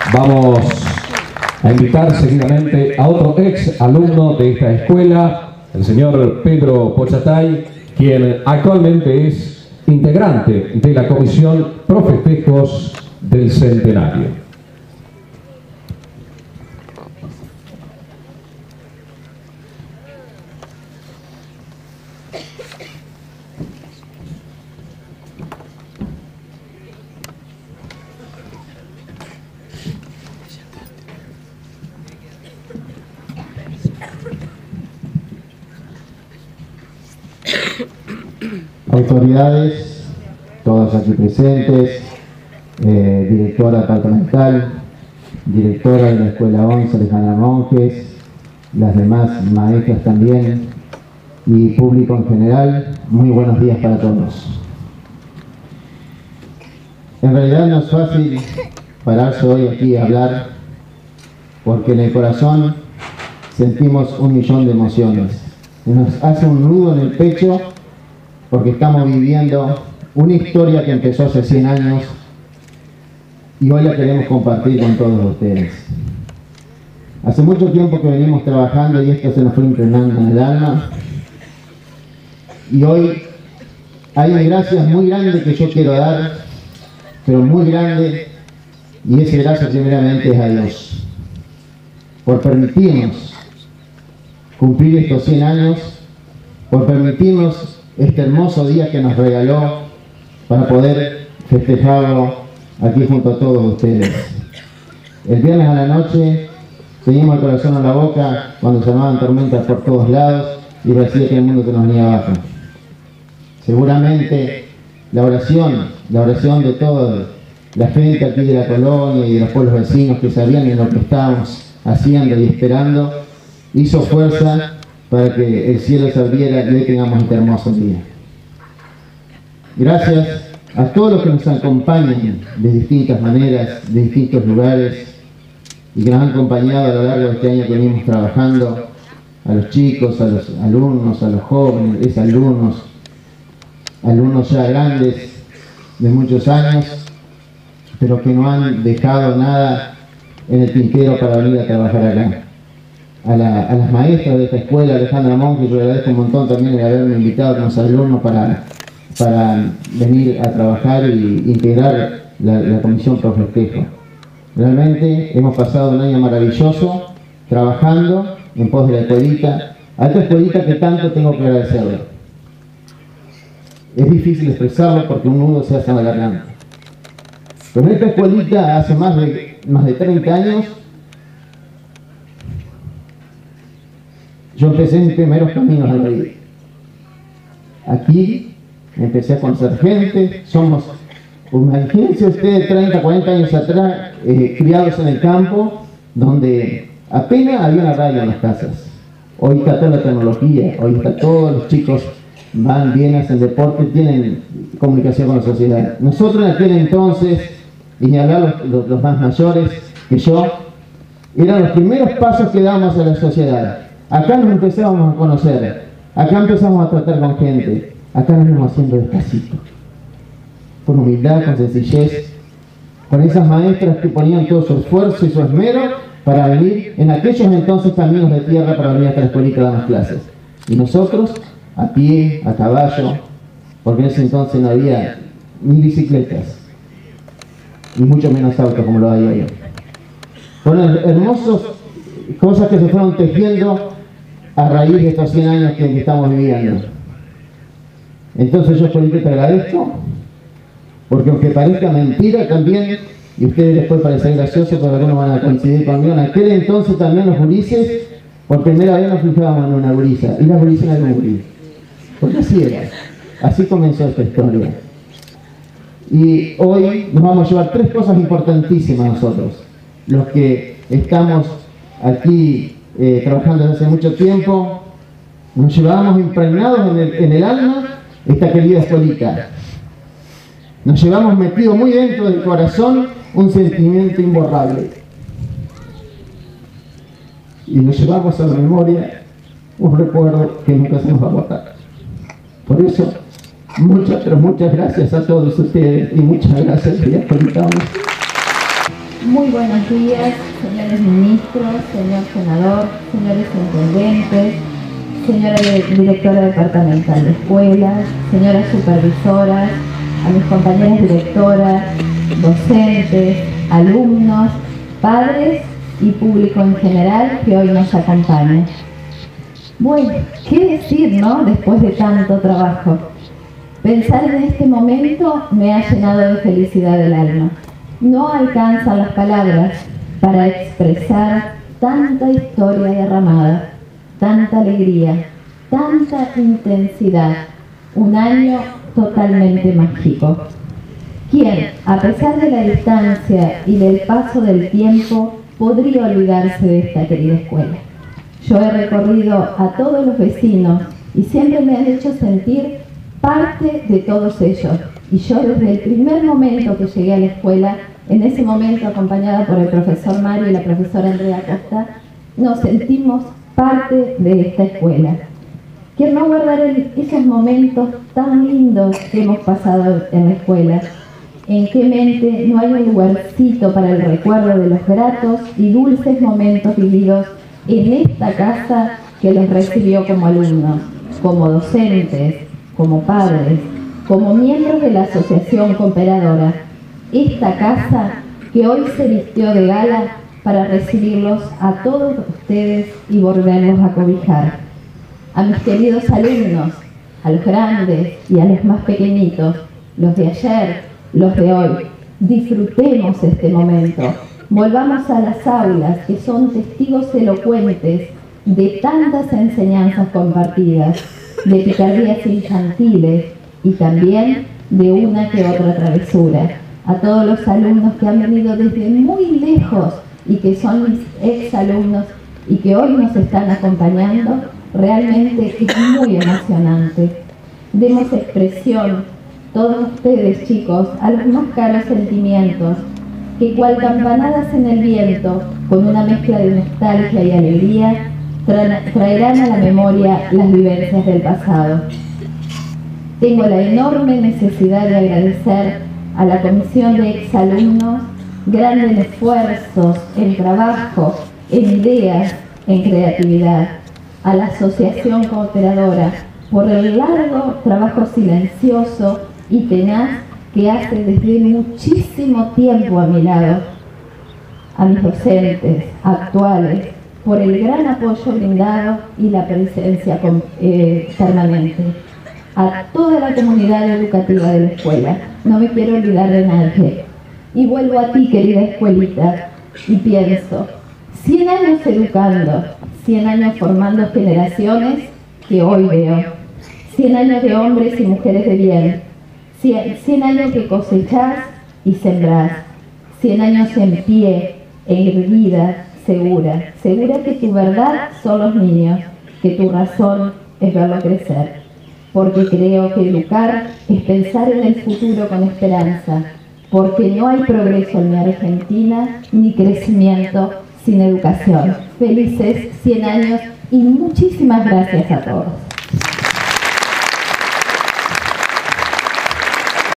Vamos a invitar seguidamente a otro ex alumno de esta escuela, el señor Pedro Pochatay, quien actualmente es integrante de la Comisión Pro Festejos del Centenario. Autoridades, todos aquí presentes, directora departamental, directora de la Escuela 11, Alejandra Monjes, las demás maestras también y público en general, muy buenos días para todos. En realidad no es fácil pararse hoy aquí a hablar porque en el corazón sentimos 1.000.000 de emociones. Nos hace un nudo en el pecho porque estamos viviendo una historia que empezó hace 100 años y hoy la queremos compartir con todos ustedes. Hace mucho tiempo que venimos trabajando y esto se nos fue impregnando en el alma, y hoy hay un gracias muy grande que yo quiero dar, pero muy grande, y ese gracias primeramente es a Dios por permitirnos cumplir estos 100 años, por permitirnos este hermoso día que nos regaló para poder festejarlo aquí junto a todos ustedes. El viernes a la noche teníamos el corazón en la boca cuando se llamaban tormentas por todos lados y parecía que el mundo se nos venía abajo. Seguramente la oración de toda la gente aquí de la colonia y de los pueblos vecinos que sabían en lo que estábamos haciendo y esperando, hizo fuerza para que el cielo se abriera y hoy tengamos este hermoso día. Gracias a todos los que nos acompañan de distintas maneras, de distintos lugares, y que nos han acompañado a lo largo de este año que venimos trabajando, a los chicos, a los alumnos, a los jóvenes, exalumnos, alumnos ya grandes de muchos años, pero que no han dejado nada en el tintero para venir a trabajar acá. A las maestras de esta escuela, Alejandra Monjes, yo le agradezco un montón también el haberme invitado a los alumnos para venir a trabajar y integrar la Comisión Pro Festejo. Realmente hemos pasado un año maravilloso trabajando en pos de la escuelita, a esta escuelita que tanto tengo que agradecerle. Es difícil expresarlo porque un nudo se hace en la garganta. Pero esta escuelita hace más de 30 años yo empecé mis primeros caminos al río. Aquí empecé a conocer gente, somos, imagínense ustedes, 30, 40 años atrás, criados en el campo, donde apenas había una radio en las casas. Hoy está toda la tecnología, hoy está todos los chicos van bien, hacen deporte, tienen comunicación con la sociedad. Nosotros en aquel entonces, y ni hablar los más mayores que yo, eran los primeros pasos que damos a la sociedad. Acá nos empezamos a conocer, acá empezamos a tratar con gente, acá nos íbamos haciendo despacito, con humildad, con sencillez, con esas maestras que ponían todo su esfuerzo y su esmero para venir en aquellos entonces caminos de tierra para venir hasta la escuelita a dar las clases. Y nosotros, a pie, a caballo, porque en ese entonces no había ni bicicletas, y mucho menos autos como lo hay hoy. Fueron hermosas cosas que se fueron tejiendo a raíz de estos 100 años que estamos viviendo. Entonces yo, Felipe, te agradezco, porque aunque parezca mentira también, y ustedes después parecen graciosos, pero algunos van a coincidir conmigo, en aquel entonces también los gurises, por primera vez nos fijábamos en una gurisa, y la gurisa era un gurí, porque así era, así comenzó esta historia. Y hoy nos vamos a llevar 3 cosas importantísimas nosotros, los que estamos aquí trabajando desde hace mucho tiempo, nos llevábamos impregnados en el alma esta querida escuelita. Nos llevamos metido muy dentro del corazón un sentimiento imborrable. Y nos llevamos a la memoria un recuerdo que nunca se nos va a borrar. Por eso, muchas, pero muchas gracias a todos ustedes y muchas gracias, querida escuelita. Muy buenos días, señores ministros, señor senador, señores intendentes, señora directora departamental de escuelas, señoras supervisoras, a mis compañeras directoras, docentes, alumnos, padres y público en general que hoy nos acompaña. Bueno, ¿qué decir, no? Después de tanto trabajo. Pensar en este momento me ha llenado de felicidad el alma. No alcanzan las palabras para expresar tanta historia derramada, tanta alegría, tanta intensidad. Un año totalmente mágico. ¿Quién, a pesar de la distancia y del paso del tiempo, podría olvidarse de esta querida escuela? Yo he recorrido a todos los vecinos y siempre me han hecho sentir parte de todos ellos. Y yo desde el primer momento que llegué a la escuela, en ese momento acompañada por el profesor Mario y la profesora Andrea Costa, nos sentimos parte de esta escuela. Quiero no guardar esos momentos tan lindos que hemos pasado en la escuela. En qué mente no hay un lugarcito para el recuerdo de los gratos y dulces momentos vividos en esta casa que los recibió como alumnos, como docentes, como padres, como miembros de la asociación cooperadora. Esta casa que hoy se vistió de gala para recibirlos a todos ustedes y volverlos a cobijar. A mis queridos alumnos, a los grandes y a los más pequeñitos, los de ayer, los de hoy, disfrutemos este momento. Volvamos a las aulas, que son testigos elocuentes de tantas enseñanzas compartidas, de picardías infantiles y también de una que otra travesura. A todos los alumnos que han venido desde muy lejos y que son mis exalumnos y que hoy nos están acompañando, realmente es muy emocionante. Demos expresión, todos ustedes chicos, a los más caros sentimientos, que cual campanadas en el viento, con una mezcla de nostalgia y alegría, traerán a la memoria las vivencias del pasado. Tengo la enorme necesidad de agradecer a la comisión de exalumnos, grandes esfuerzos en trabajo, en ideas, en creatividad, a la asociación cooperadora por el largo trabajo silencioso y tenaz que hace desde muchísimo tiempo a mi lado, a mis docentes actuales por el gran apoyo brindado y la presencia permanente, a toda la comunidad educativa de la escuela. No me quiero olvidar de nadie. Y vuelvo a ti, querida escuelita, y pienso, 100 años educando, 100 años formando generaciones que hoy veo, 100 años de hombres y mujeres de bien, 100 años que cosechás y sembrás, 100 años en pie, erguida, segura que tu verdad son los niños, que tu razón es verlo crecer, porque creo que educar es pensar en el futuro con esperanza, porque no hay progreso en mi Argentina ni crecimiento sin educación. Felices 100 años y muchísimas gracias a todos.